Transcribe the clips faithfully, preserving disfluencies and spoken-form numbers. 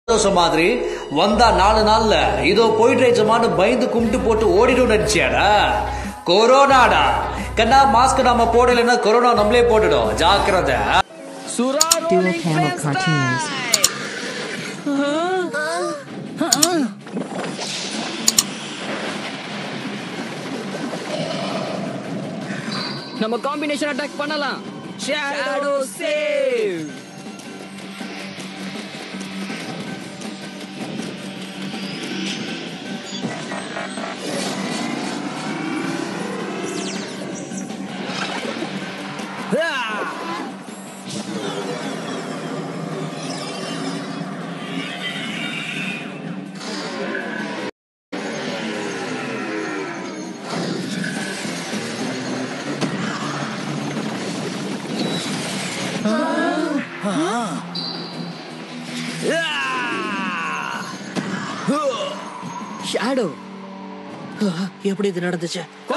சந்தோஷம் மாதிரி வந்தா நாலு நாள்ல இதோ போயிட்டு ஜமான்னு பயந்து கும்பிட்டு போட்டு ஓடிடும் நினைச்சியாடா. கொரோனாடா கண்ணா, மாஸ்க் நாம போடலைன்னா கொரோனா நம்மளே போட்டுடும், ஜாக்கிரதை. Dual Camel Cartoons. நம்ம காம்பினேஷன் அட்டாக் பண்ணலாம். Shadow save. ஷேடோ எப்படி இது நடந்துச்சு?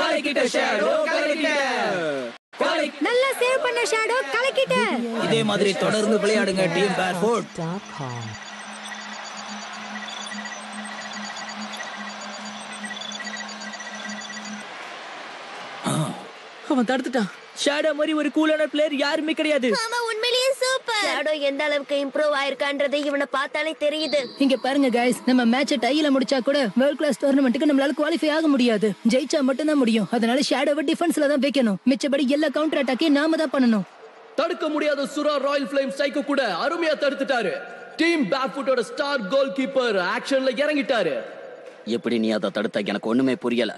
நல்லா சேவ் பண்ண ஷேடோ, கலக்கிட்ட. இதே மாதிரி தொடர்ந்து விளையாடுங்க டீம் பேர்ஃபுட். அவன் தடுத்துட்டான். ஷேடோ மாதிரி ஒரு கூலான பிளேயர் யாருமே கிடையாது. ஆமா, உண்மையிலேயே சூப்பர். ஷேடோ எந்த அளவுக்கு இம்ப்ரூவ் ஆயிருக்கான்றது இவனை பார்த்தாலே தெரியுது. இங்க பாருங்க गाइस, நம்ம மேட்சை டைல முடிச்சா கூட வேர்ல்ட் கிளாஸ் டோர்னமெண்ட்டுக்கு நம்மளால குவாலிஃபை ஆக முடியாது. ஜெயிச்சா மட்டும் தான் முடியும். அதனால ஷேடோவை டிஃபென்ஸ்ல தான் வைக்கணும். மிச்சபடி எல்லா கவுண்டர் அட்டாக்கையும் நாம தான் பண்ணணும். தடுக்க முடியாத சுரா ராயல் ஃப்ளேம் சைக்கோ கூட அருமையா தடுத்துட்டாரு. டீம் பேக்ஃபுட்டோட ஸ்டார் கோல் கீப்பர் ஆக்ஷன்ல இறங்கிட்டாரு. எப்படி நீ அதை தடுத்த எனக்கு ஒண்ணுமே புரியல.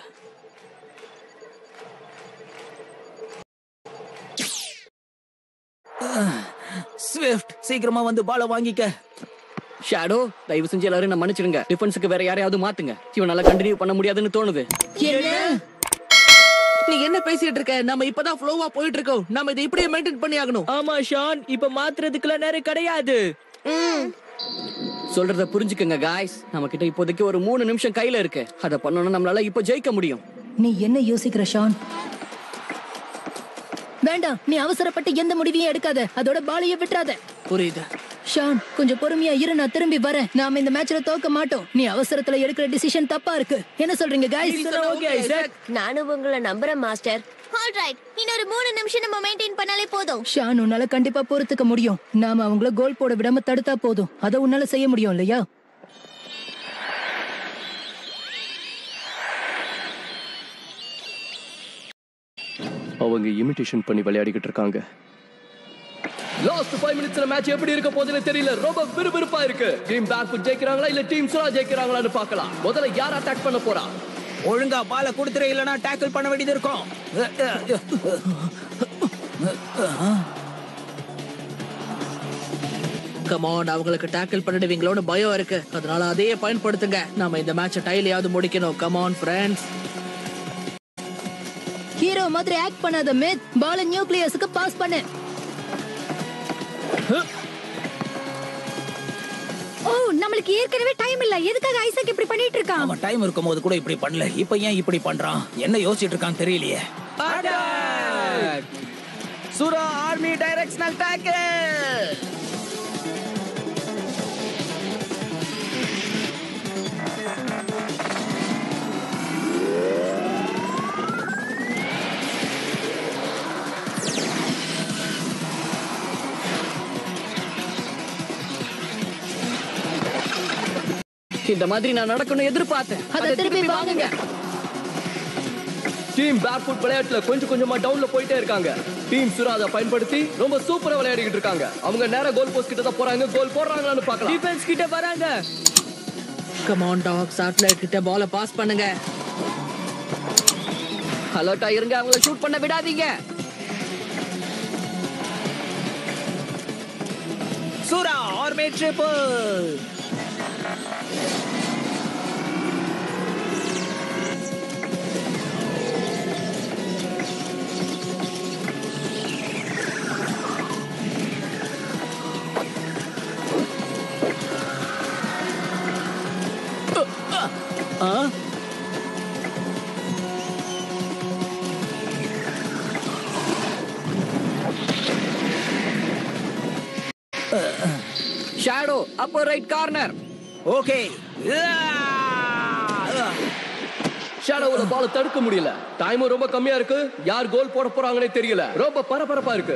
ஸ்விஃப்ட் சீக்கிரமா வந்து பால வாங்கிக்க. ஷேடோ தயவு செஞ்சு எல்லாரும் நான் மன்னிச்சிடுங்க. டிஃபென்ஸ்க்கு வேற யாரையாவது மாத்துங்க. இவனால கண்டினியூ பண்ண முடியாதுன்னு தோணுது. நீ என்ன பேசிட்டு இருக்க? நம்ம இப்பதான் ஃப்ளோவா போயிட்டு இருக்கோம். நம்ம இதை இப்படியே மெயின்டைன் பண்ணி ஆகணும். ஆமா ஷான், இப்ப மாத்துறதுக்குலாம் நேரம் கிடையாது. சொல்றத புரிஞ்சுக்கங்க गाइस. நம்ம கிட்ட இப்போதைக்கு ஒரு மூணு நிமிஷம் கையில இருக்கு. அத பண்ணனும், நம்மளால இப்போ ஜெயிக்க முடியும். நீ என்ன யோசிக்கிற ஷான்? வேண்டாம், நீ அவசரப்பட்டு எந்த முடிவையும் எடுக்காத. அதோட பாலையை விட்டுறாத. புரியுது ஷான், கொஞ்சம் பொறுமையா இரு, நான் திரும்பி வரேன். நாம இந்த மேட்ச்ல தோக்க மாட்டோம். நீ அவசரத்துல எடுக்கிற டிசிஷன் தப்பா இருக்கு. என்ன சொல்றீங்க गाइस? ஓகே ஐசக், நானும் உங்களை நம்புறேன் மாஸ்டர். ஆல்ரைட், இன்னொரு மூணு நிமிஷம் நம்ம மெயின்டைன் பண்ணாலே போதும். ஷான், உன்னால கண்டிப்பா பொறுத்துக்க முடியும். நாம அவங்கள கோல் போட விடாம தடுத்தா போதும். அத உன்னால செய்ய முடியும் இல்லையா? அவங்க இமிடேஷன் பண்ணி விளையாடிக்கிட்டு இருக்காங்க. லாஸ்ட் ஃபைவ் மினிட்ஸ்ல மேட்ச் எப்படி இருக்க போகுதுன்னு தெரியல. ரொம்ப விறுவிறுப்பா இருக்கு. டீம் பேக்ஃபுட் ஜெயிக்கறாங்களா இல்ல டீம் சுரா ஜெயிக்கறாங்களான்னு பார்க்கலாம். முதல்ல யார் அட்டாக் பண்ண போறா? ஒழுங்கா பால கொடுத்துற, இல்லனா டாக்கிள் பண்ண வேண்டியது இருக்கும். கம் ஆன், அவங்களுக்கு டாக்கிள் பண்ணிடுவீங்களோன்னு பயம் இருக்கு. அதனால அதையே பயன்படுத்துங்க. நாம இந்த மேட்சை டைலையாவது முடிக்கணும். Come on friends. ஹீரோ மாதிரி ஆக்ட் பண்ணாத மித். பால் நியூக்ளியஸ்க்கு பாஸ் பண்ணு. ஓ, நமக்கு ஏற்கனவே டைம் இல்ல. எதுக்காக ஐசக் இப்படி பண்ணிட்டு இருக்கான்? அவன் டைம் இருக்கும்போது கூட இப்படி பண்ணல. இப்போ ஏன் இப்படி பண்றான்? என்ன யோசிச்சிட்டு இருக்கான் தெரியலையே. சுரா ஆர்மி டைரக்ஷனல் டாக்கிள். இந்த மாதிரி நான் நடக்கணும் எதிர்பார்த்தேன். அத திருப்பி வாங்குங்க. டீம் பேக்ஃபுட் விளையாட்டுல கொஞ்சம் கொஞ்சமா டவுன்ல போயிட்டே இருக்காங்க. டீம் சுரா அதை பயன்படுத்தி ரொம்ப சூப்பரா விளையாடிட்டு இருக்காங்க. அவங்க நேரா கோல் போஸ்ட் கிட்ட தான் போறாங்க. கோல் போடுறாங்களான்னு பார்க்கலாம். டிஃபென்ஸ் கிட்ட வராங்க. கம் ஆன் டாக், சாட்லைட் கிட்ட பால பாஸ் பண்ணுங்க. அலர்ட்டா இருங்க, அவங்கள ஷூட் பண்ண விடாதீங்க. சுரா army dribble. Shadow upper right corner. Okay. ஷேடோவோட பால் தடுக்க முடியல. டைம் ரொம்ப கம்மியா இருக்கு. யார் கோல் போட போறாங்கன்னே தெரியல. ரொம்ப பரபரப்பா இருக்கு.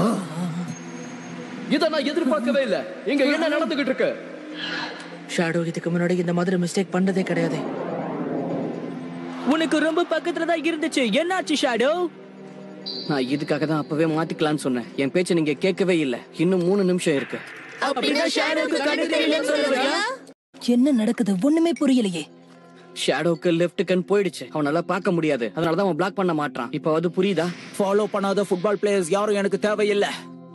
இத நான் எதிர்பார்க்கவே இல்ல. இங்க என்ன நடந்துகிட்டு இருக்கு? ஷேடோ இதுக்கு முன்னாடி இந்த மாதிரி மிஸ்டேக் பண்ணதே கிடையாது. உனக்கு ரொம்ப பக்கத்துல தான் இருந்துச்சு. என்னாச்சு ஷேடோ? நான் இதுக்காக தான் அப்பவே மாத்திக்கலாம்னு சொன்னேன். என் பேச்ச நீங்க கேட்கவே இல்ல. இன்னும் மூணு நிமிஷம் இருக்கு. அப்படின்னா ஷேடோக்கு கண்ணு தெரியலன்னு சொல்றியா? என்ன நடக்குது ஒண்ணுமே புரியலையே. ஷேடோக்கு லெஃப்ட் கண் போயிடுச்சு. அவனால பார்க்க முடியாது. அதனால தான் அவன் பிளாக் பண்ண மாட்டான். இப்போ அது புரியுதா? ஃபாலோ பண்ணாத ஃபுட்பால் பிளேயர்ஸ் யாரும் எனக்கு தேவையில்லை.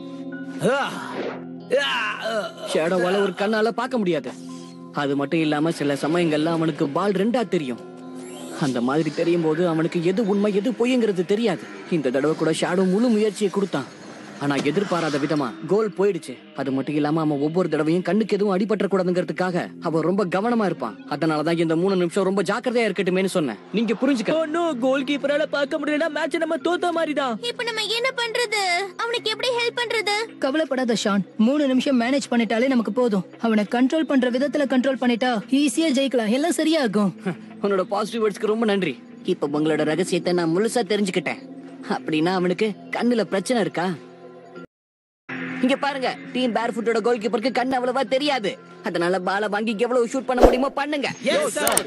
ஷேடோவால ஒரு கண்ணால பார்க்க முடியாது. அது மட்டும் இல்லாம சில சமயங்கள்ல அவனுக்கு பால் ரெண்டா தெரியும். அந்த மாதிரி தெரியும் போது அவனுக்கு எது உண்மை எது பொய்ங்கிறது தெரியாது. இந்த தடவை கூட ஷேடோ முழு முயற்சியை கொடுத்தான். ஆனா எதிர்பாராத விதமா கோல் போயிடுச்சு. அது மட்டும் இல்லாம அவன் ஒவ்வொரு தடவையும் கண்ணுக்கு எதுவும் அடிபட்ட கூடாதுங்கிறதுக்காக அவன் ரொம்ப கவனமா இருப்பான். அதனாலதான் இந்த மூணு நிமிஷம் ரொம்ப ஜாக்கிரதையா இருக்கட்டுமேனு சொன்னேன். நீங்க புரிஞ்சுக்க. கோல் கீப்பரால பார்க்க முடியலனா மேட்ச் நம்ம தோத்த மாதிரி தான். இப்போ நம்ம என்ன பண்றது? அவனுக்கு எப்படி ஹெல்ப் பண்றது? கவலைப்படாத ஷான், மூணு நிமிஷம் மேனேஜ் பண்ணிட்டாலே நமக்கு போதும். அவனை கண்ட்ரோல் பண்ற விதத்துல கண்ட்ரோல் பண்ணிட்டா ஈஸியா ஜெயிக்கலாம். எல்லாம் சரியாகும். உன்னோட பாசிட்டிவ் வேர்ட்ஸ்க்கு ரொம்ப நன்றி. இப்ப உங்களோட ரகசியத்தை நான் முழுசா தெரிஞ்சுக்கிட்டேன். அப்படின்னா அவனுக்கு கண்ணுல பிரச்சனை இருக்கா? இங்க பாருங்க, டீம் பேர்ஃபுட்டோட கோல் கீப்பருக்கு கண்ணு அவ்வளவா தெரியாது. அதனால பால வாங்கி எவ்வளவு ஷூட் பண்ண முடியுமோ பண்ணுங்க. Yes sir.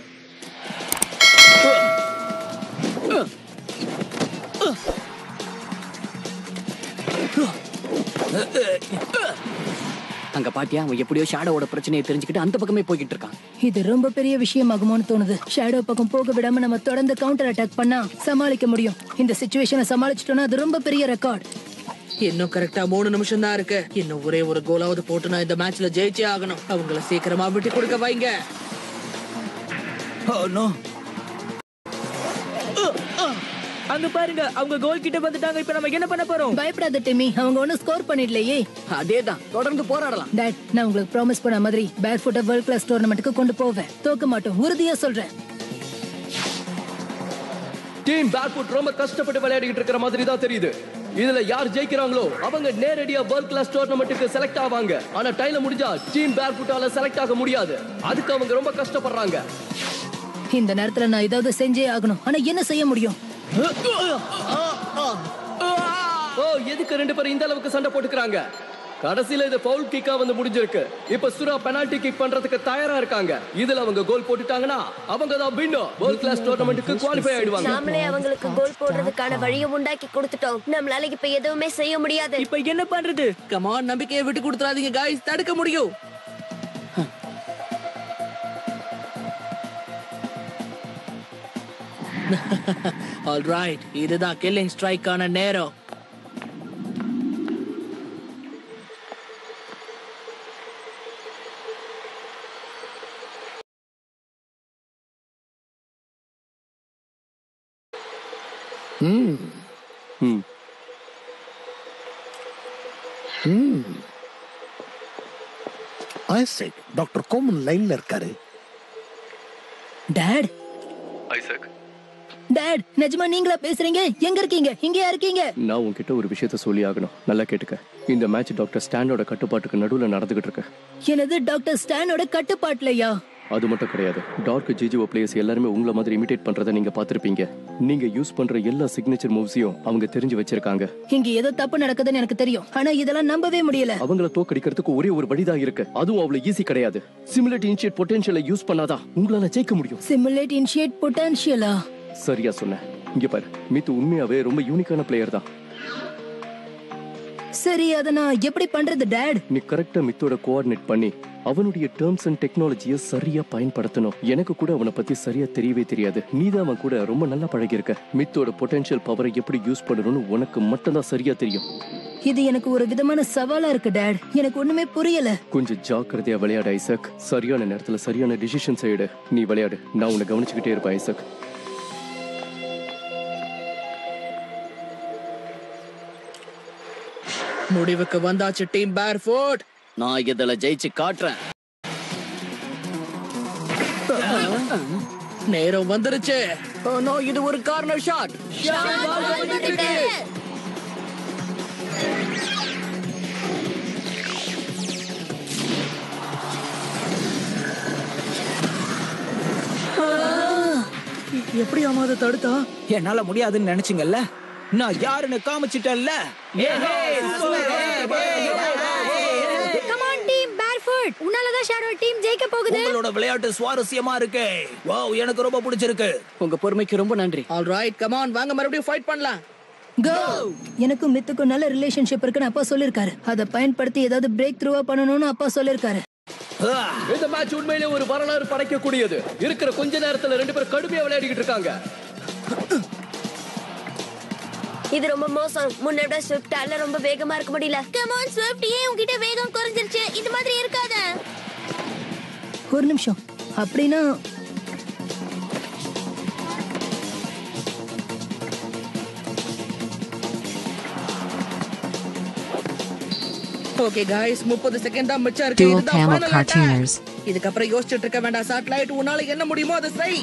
அங்க பாத்தியா, அவன் எப்படியோ ஷேடோவோட பிரச்சனையை தெரிஞ்சுக்கிட்டு அந்த பக்கமே போய்கிட்டு இருக்கான். இது ரொம்ப பெரிய விஷயமாகுமோன்னு தோணுது. ஷேடோ பக்கம் போக விடாம நம்ம தொடர்ந்து கவுண்டர் அட்டாக் பண்ணா சமாளிக்க முடியும். இந்த சிச்சுவேஷனை சமாளிச்சிட்டோம்னா அது ரொம்ப பெரிய ரெக்கார்ட். இன்னும் கரெக்டா மூணு நிமிஷம் தான் இருக்கு. இன்னும் ஒரே ஒரு கோலாவது போட்டு நான் இந்த மேட்ச்ல ஜெயிச்சே ஆகணும். அவங்கள சீக்கிரமா விட்டு கொடுக்க வைங்க. Oh no. அங்க பாருங்க, அவங்க கோல் கிட்ட வந்துட்டாங்க. இப்ப நம்ம என்ன பண்ண போறோம்? பயப்படாத டிமி, அவங்க ஒன்னும் ஸ்கோர் பண்ணிடலையே. அதேதான், தொடர்ந்து போராடலாம். டாட், நான் உங்களுக்கு ப்ராமிஸ் பண்ண மாதிரி பேர்ஃபுட்டை வேர்ல்ட் கிளாஸ் டூர்னமெண்ட்டுக்கு கொண்டு போவேன். தோக்க மாட்டோம், உறுதியா சொல்றேன். டீம் பேர்ஃபுட் ரொம்ப கஷ்டப்பட்டு விளையாடிட்டு இருக்கிற மாதிரி தான் தெரியுது. இதுல யார் ஜெயிக்கிறாங்களோ அவங்க நேரடியா வேர்ல்ட் கிளாஸ் டூர்னமெண்ட்டுக்கு செலக்ட் ஆவாங்க. ஆனா டைம்ல முடிஞ்சா டீம் பேர்ஃபுட்டால செலக்ட் ஆக முடியாது. அதுக்கு அவங்க ரொம்ப கஷ்டப்படுறாங்க. இந்த நேரத்துல நான் ஏதாவது செஞ்சே ஆகணும். ஆனா என்ன செய்ய முடியும்? ஓ, எதுக்கு ரெண்டு பேரும் இந்த அளவுக்கு சண்டை போட்டுக்கிறாங்க? கடைசியில இது பவுல் கிக்கா வந்து முடிஞ்சிருக்கு. இப்ப சுரா பெனால்டி கிக் பண்றதுக்கு தயாரா இருக்காங்க. இதுல அவங்க கோல் போட்டுட்டாங்கன்னா அவங்க தான் வின்னர். வேர்ல்ட் கிளாஸ் டூர்னமெண்ட்டுக்கு குவாலிஃபை ஆயிடுவாங்க. நாமளே அவங்களுக்கு கோல் போடுறதுக்கான வழியை உண்டாக்கி கொடுத்துட்டோம். நம்மளால இப்ப எதுவுமே செய்ய முடியாது. இப்ப என்ன பண்றது? கம் ஆன், நம்பிக்கையை விட்டு கொடுத்துறாதீங்க गाइस, தடுக்க முடியும். ஆல் ரைட், இதுதான் கில்லிங் ஸ்ட்ரைக்கான நேரம். ம் ம் ம் ஐசக், டாக்டர் கோமன் லைன்ல இருக்காரு. டாட், ஐசக், டாட், நிஜமா நீங்களா பேசுறீங்க? எங்க இருக்கீங்க? இங்கயா இருக்கீங்க? நான் உன்கிட்ட ஒரு விஷயத்த சொல்லி ஆகணும். நல்லா கேட்டுக்க. இந்த மேட்ச் டாக்டர் ஸ்டானோட கட்டுப்பாட்டுக்கு நடுவுல நடந்துகிட்டு இருக்கு. எனது டாக்டர் ஸ்டானோட கட்டுப்பாட்டுலயா? அது மட்டும் கிடையாது, டார்க் ஜிஜிஓ பிளேயர்ஸ் எல்லாருமே உங்களை மாதிரி இமிடேட் பண்றதை நீங்க பாத்திருப்பீங்க. நீங்க யூஸ் பண்ற எல்லா சிக்னேச்சர் மூவ்ஸையும் அவங்க தெரிஞ்சு வச்சிருக்காங்க. இங்க ஏதோ தப்பு நடக்குதுன்னு எனக்கு தெரியும். ஆனா இதெல்லாம் நம்பவே முடியல. அவங்கள தோக்கடிக்கிறதுக்கு ஒரே ஒரு வழிதான் இருக்கு. அதுவும் அவ்வளவு ஈஸி கிடையாது. சிமுலேட் இனிஷியேட் பொட்டன்ஷியலை யூஸ் பண்ணாதான் உங்களால ஜெயிக்க முடியும். சிமுலேட் இனிஷியேட் பொட்டன்ஷியலா? சரியா சொன்ன. இங்க பாரு, மித்து உண்மையாவே ரொம்ப யூனிக்கான பிளேயர் தான். சரி, அத நான் எப்படி பண்றது டாட்? நீ கரெக்டா மித்தோட கோஆர்டினேட் பண்ணி அவனுடைய டேர்ம்ஸ் அண்ட் டெக்னாலஜியை சரியா பயன்படுத்தணும். எனக்கு கூட அவனை பத்தி சரியா தெரியவே தெரியாது. நீதான் அவன் கூட ரொம்ப நல்லா பழகி இருக்க. மித்தோட பொட்டன்ஷியல் பவரை எப்படி யூஸ் பண்ணணும்னு உனக்கு மட்டும்தான் சரியா தெரியும். இது எனக்கு ஒரு விதமான சவாலா இருக்கு டாட். எனக்கு ஒண்ணுமே புரியல. கொஞ்சம் ஜாக்கிரதையா விளையாடு ஐசக். சரியான நேரத்துல சரியான டிசிஷன்ஸ் எடு. நீ விளையாடு, நான் உன்னை கவனிச்சுக்கிட்டே இருப்பேன் ஐசக். முடிவுக்கு வந்தாச்சு டீம் பேர்ஃபுட். நான் இதுல ஜெயிச்சு காட்டுறேன். நேரம் வந்துருச்சு. ஓ நோ, இது ஒரு கார்னர் ஷாட். எப்படி அவன் அதை தடுத்தா? என்னால முடியாதுன்னு நினைச்சீங்கல்ல, நான் யாருன்னு காமிச்சிட்டேன்ல. கம் ஆன் டீம் பேர்ஃபுட், உன்னாலதான் ஷேடோ டீம் ஜெயிக்க போகுது. உங்களோட விளையாட்டு சுவாரஸ்யமா இருக்கு. வாவ், எனக்கு ரொம்ப பிடிச்சிருக்கு. உங்க பொறுமைக்கு ரொம்ப நன்றி. ஆல் ரைட், கம் ஆன், வாங்க மறுபடியும் ஃபைட் பண்ணலாம். கோ. எனக்கும் மித்துக்கும் நல்ல ரிலேஷன்ஷிப் இருக்குன்னு அப்பா சொல்லிருக்காரு. அதை பயன்படுத்தி ஏதாவது பிரேக் த்ரூவா பண்ணணும்னு அப்பா சொல்லிருக்காரு. இந்த மேட்ச் உண்மையிலே ஒரு வரலாறு படைக்கக்கூடியது. இருக்கிற கொஞ்ச நேரத்துல ரெண்டு பேரும் கடுமையா விளையாடிக்கிட்டு இருக்காங்க. இது ரொம்ப மோசம். முன்ன விட ஸ்விஃப்டால ரொம்ப வேகமா இருக்க முடியல. கம் ஆன் ஸ்விஃப்ட், ஏன் உன்கிட்ட வேகம் குறைஞ்சிருச்சு? இந்த மாதிரி இருக்காத. ஒரு நிமிஷம். அப்படின்னா ஓகே गाइस, முப்பது செகண்ட் தான் மிச்சம் இருக்கு. Dual இதுதான் Camel final attack. Cartooners. இதுக்கு அப்புறம் யோசிச்சுட்டு இருக்க வேண்டாம். சாட்டலைட், உன்னால என்ன முடியுமோ அதை செய்.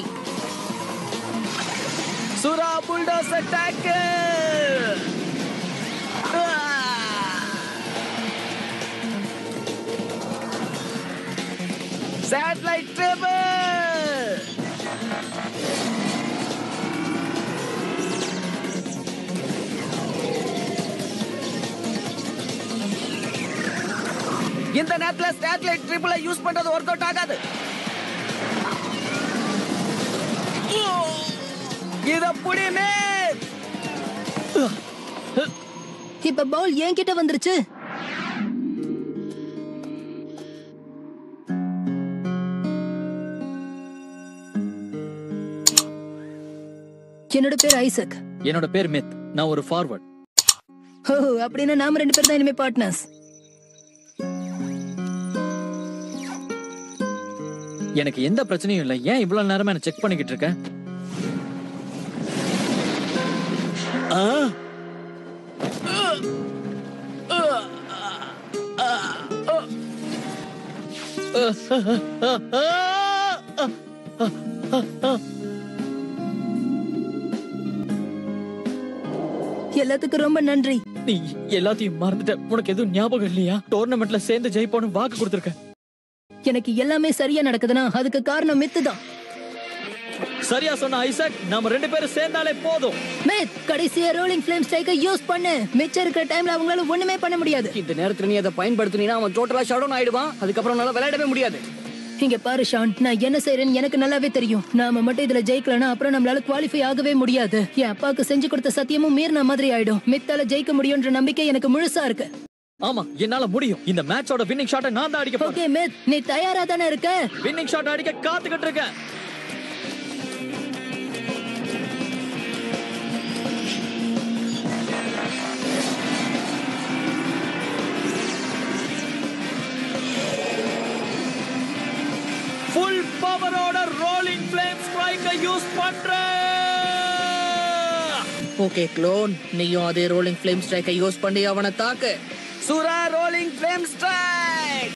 சுரா புல்டோஸ் அட்டாக். Satellite dribble. இந்த நேரத்துல சேட்டலைட் ட்ரிபிளை யூஸ் பண்றது ஒர்க் அவுட் ஆகாது. இத புடிமே. இப்ப பால் என்கிட்ட வந்துருச்சு. என்னோட பேர் ஐசக். என்னோட பேர் மித். நான் ஒரு ஃபார்வர்ட். ஓ, அப்படின்னா நாம ரெண்டு பேர் தான் இனிமே பார்ட்னர்ஸ். எனக்கு எந்த பிரச்சனையும் இல்லை. ஏன் இவ்வளவு நேரமா என்ன செக் பண்ணிக்கிட்டு இருக்க? எல்லாத்துக்கும் ரொம்ப நன்றி. நீ எல்லாத்தையும் மறந்துட்ட. உனக்கு எதுவும் ஞாபகம் இல்லையா? டோர்னமெண்ட்ல சேர்ந்து ஜெயிப்போன்னு வாக்கு கொடுத்திருக்க. எனக்கு எல்லாமே சரியா நடக்குதுன்னா அதுக்கு காரணம் மித்து தான். சரியா சொன்ன ஐசக். நாம ரெண்டு பேரும் சேர்ந்தாலே போதும். மித், கடைசியா ரோலிங் ஃப்ளேம் ஸ்ட்ரைக்கை யூஸ் பண்ணு. மிச்சம் இருக்கிற டைம்ல அவங்களால ஒண்ணுமே பண்ண முடியாது. இந்த நேரத்துல நீ அதை பயன்படுத்தினா அவன் டோட்டலா ஷட் டவுன் ஆயிடுவான். அதுக்கப்புறம் நல்லா விளையாடவே முடியாது. இங்க பாரு ஷான், நான் என்ன செய்யறேன்னு எனக்கு நல்லாவே தெரியும். நாம மட்டும் இதுல ஜெயிக்கலனா அப்புறம் நம்மளால குவாலிஃபை ஆகவே முடியாது. என் அப்பாவுக்கு செஞ்சு கொடுத்த சத்தியமும் மீறின மாதிரி ஆயிடும். மித்தால ஜெயிக்க முடியும்ன்ற நம்பிக்கை எனக்கு முழுசா இருக்கு. ஆமா, என்னால முடியும். இந்த மேட்சோட வின்னிங் ஷாட்டை நான் தான் அடிக்க போறேன். ஓகே மித், நீ தயாரா தானே இருக்க? வின்னிங் ஷாட் அடிக்க காத்துக்கிட்டு இருக்கேன். ஃபுல் பவரோட ரோலிங் ஃப்ளேம் ஸ்ட்ரைக்கை யூஸ் பண்றேன். ஓகே க்ளோன், நீயும் அதே ரோலிங் ஃப்ளேம் ஸ்ட்ரைக்கை யூஸ் பண்ணி அவனை தாக்கு. சுரா rolling flame strike.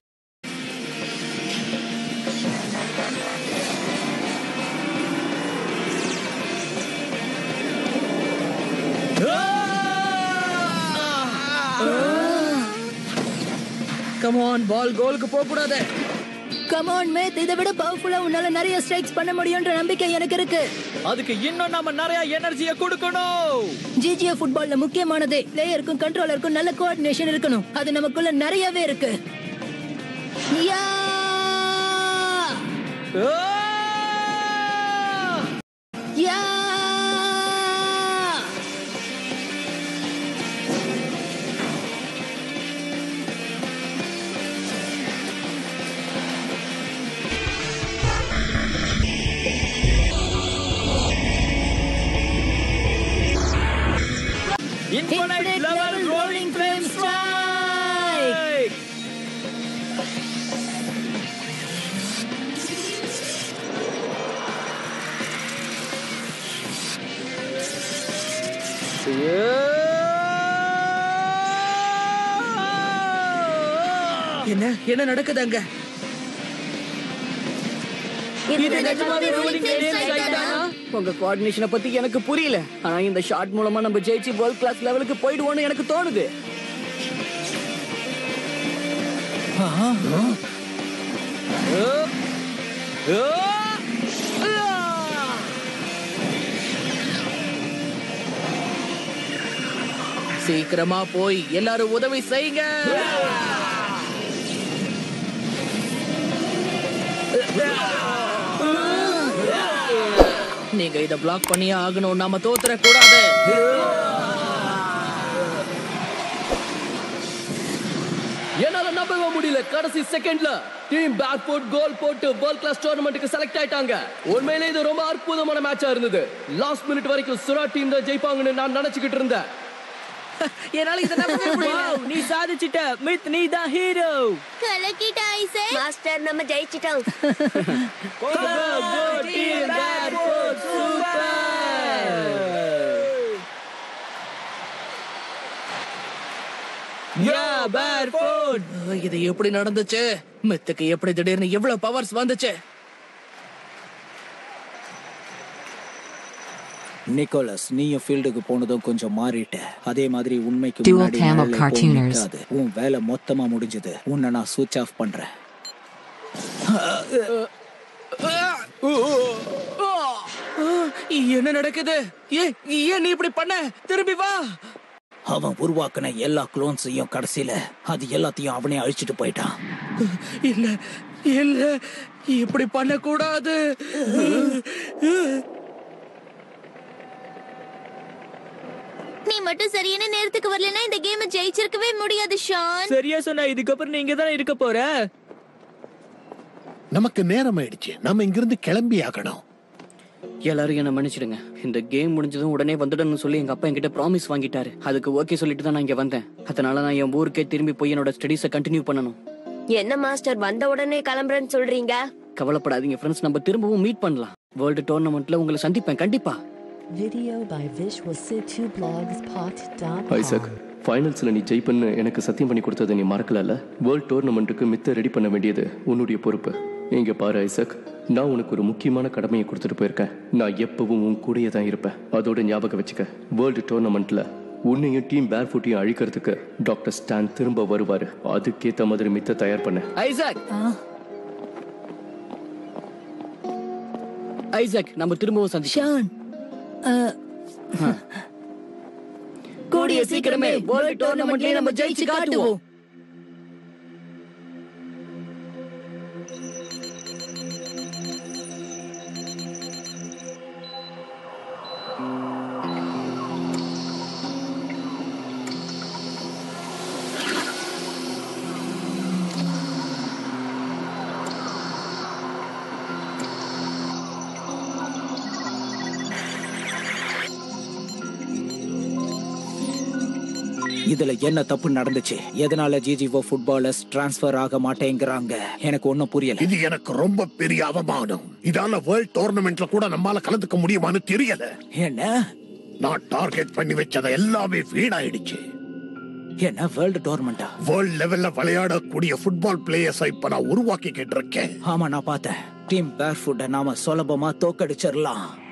Come on, ball கோலுக்கு போக கூடாது. கம் ஆன் மித், இதை விட பவர்ஃபுல்லா உன்னால நிறைய ஸ்ட்ரைக்ஸ் பண்ண முடியும்ன்ற நம்பிக்கை எனக்கு இருக்கு. அதுக்கு இன்னும் நாம நிறைய எனர்ஜியை கொடுக்கணும். ஜிஜிஎஃப் ஃபுட்பால்ல முக்கியமானதே பிளேயருக்கும் கண்ட்ரோலருக்கும் நல்ல கோஆர்டினேஷன் இருக்கணும். அது நமக்குள்ள நிறையவே இருக்கு. யா! யா! Infinite level rolling flame strike. என்ன என்ன நடக்குது அங்க? இது நிஜமாவே ரோலிங் ஃப்ளேம் ஸ்ட்ரைக் தானா? உங்க கோஆர்டினேஷனை பத்தி எனக்கு புரியல. ஆனா இந்த ஷாட் மூலமா நம்ம ஜெயிச்சு வேர்ல்ட் கிளாஸ் லெவலுக்கு போயிடுவோம்னு எனக்கு தோணுது. சீக்கிரமா போய் எல்லாரும் உதவி செய்யுங்க. நீங்க இத பிளாக் பண்ணியே ஆகணும். நாம தோத்துற கூடாது. என்னால நம்பவே முடியல. கடைசி செகண்ட்ல டீம் பேக்ஃபுட் கோல் போட்டு வேர்ல்ட் கிளாஸ் டூர்னமெண்ட்டுக்கு செலக்ட் ஆயிட்டாங்க. உண்மையிலே இது ரொம்ப அற்புதமான மேட்சா இருந்தது. லாஸ்ட் மினிட் வரைக்கும் சுரா டீம் தான் ஜெயிப்பாங்கன்னு நான் நினைச்சுக்கிட்டு இருந்தேன். என்னால இத நம்பவே முடியல. நீ சாதிச்சிட்ட மித், நீ தான் ஹீரோ. கலக்கிட்ட ஐசக். மாஸ்டர் நம்ம ஜெயிச்சிட்டோம். இது எப்படி நடந்துச்சு? மித்துக்கு எப்படி திடீர்னு எவ்வளவு பவர்ஸ் வந்துச்சு? நிக்கோலஸ், நீயும் ஃபீல்டுக்கு போனதும் கொஞ்சம் மாறிட்ட. அதே மாதிரி உண்மைக்கு Dual முன்னாடி Camel நிழல்ல எப்பவும் Cartooners. நிக்காது. உன் வேலை மொத்தமா முடிஞ்சது. உன்னை நான் சுவிட்ச் ஆஃப் பண்றேன். என்ன நடக்குது? ஏன் ஏன் நீ இப்படி பண்ண? திரும்பி வா. அவன் உருவாக்குன எல்லா குளோன்ஸையும் கடைசியில அது எல்லாத்தையும் அவனே அழிச்சிட்டு போயிட்டான். இல்ல இல்ல, இப்படி பண்ண கூடாது. நீ மட்டும் சரியான நேரத்துக்கு வரலனா இந்த கேமை ஜெயிச்சிருக்கவே முடியாது ஷான். சரியா சொன்னா. இதுக்கப்புறம் நீங்க தான் இருக்க போற. நமக்கு நேரம் ஆயிடுச்சு. நம்ம இங்கிருந்து கிளம்பி ஆகணும். எல்லாரும் என்ன மன்னிச்சிடுங்க. இந்த கேம் முடிஞ்சதும் உடனே வந்துடணும்னு சொல்லி எங்க அப்பா என்கிட்ட ப்ராமிஸ் வாங்கிட்டாரு. அதுக்கு ஓகே சொல்லிட்டு தான் நான் இங்க வந்தேன். அதனால நான் என் ஊருக்கே திரும்பி போய் என்னோட ஸ்டடீஸை கண்டினியூ பண்ணணும். என்ன மாஸ்டர் வந்த உடனே கிளம்புறேன்னு சொல்றீங்க? கவலைப்படாதீங்க ஃப்ரெண்ட்ஸ், நம்ம திரும்பவும் மீட் பண்ணலாம். வேர்ல்டு டோர்னமெண்ட்ல உங்களை சந்திப்பேன் கண்டிப்பா. Video by visual situ blogspot dot com. Isaac, ஃபைனல்ஸ்ல நீ ஜெயிப்பன்னு எனக்கு சத்தியம் பண்ணி கொடுத்ததை நீ மறக்கலல்ல? வேர்ல்ட் டோர்னமெண்ட்டுக்கு மித்த ரெடி பண்ண வேண்டியது உன்னுடைய பொறுப்பு. இங்க பாரு ஐசக், நான் உனக்கு ஒரு முக்கியமான கடமையை கொடுத்துட்டு போயிருக்கேன். நான் எப்பவும் உன் கூடயே தான் இருப்பேன். அதோட ஞாபகம் வச்சுக்க, வேர்ல்டு டோர்னமெண்ட்ல உன்னையும் டீம் பேர்ஃபுட்டையும் அழிக்கிறதுக்கு டாக்டர் ஸ்டான் திரும்ப வருவாரு. அதுக்கேத்த மாதிரி மித்த தயார் பண்ண. ஐசக் ஐசக் நம்ம திரும்பவும் சந்திச்சோம். கூடிய சீக்கிரமே வேர்ல்ட் டோர்னமெண்ட்ல நம்ம ஜெயிச்சு காட்டுவோம். இதுல என்ன தப்பு நடந்துச்சு? எதனால ஜிஜிஓ ஃபுட்பாலர்ஸ் டிரான்ஸ்ஃபர் ஆக மாட்டேங்கிறாங்க? எனக்கு ஒன்னும் புரியல. இது எனக்கு ரொம்ப பெரிய அவமானம். இதால வேர்ல்ட் டோர்னமெண்ட்ல கூட நம்மால கலந்துக்க முடியுமான்னு தெரியல. என்ன? நான் டார்கெட் பண்ணி வச்சத எல்லாமே வீணாயிடுச்சு. என்ன வேர்ல்டு டோர்னமெண்டா? வேர்ல்ட் லெவல்ல விளையாடக்கூடிய ஃபுட்பால் பிளேயர்ஸை இப்ப நான் உருவாக்கிக்கிட்டு இருக்கேன். ஆமா, நான் பார்த்தேன். டீம் பேர்ஃபுட்டை நாம சுலபமா தோக்கடிச்சிடலாம்.